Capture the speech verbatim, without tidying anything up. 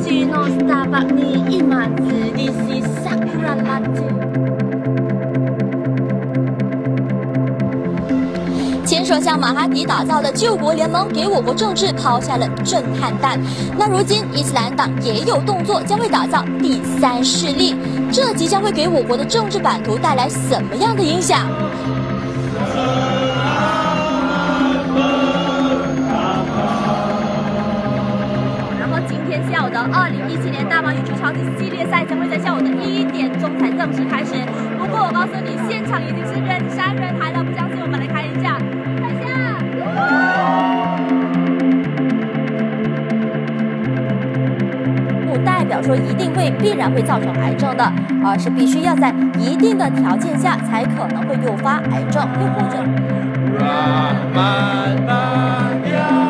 前首相马哈迪打造的救国联盟给我国政治抛下了震撼弹。那如今伊斯兰党也有动作，将会打造第三势力，这即将会给我国的政治版图带来什么样的影响？然后今天下午的二零一七年大马羽球超级系列赛将会在下午的一点钟才正式开始。不过我告诉你，现场已经是人山人海了，不相信我们来看一下。 不代表说一定会必然会造成癌症的，而是必须要在一定的条件下才可能会诱发癌症，又或者。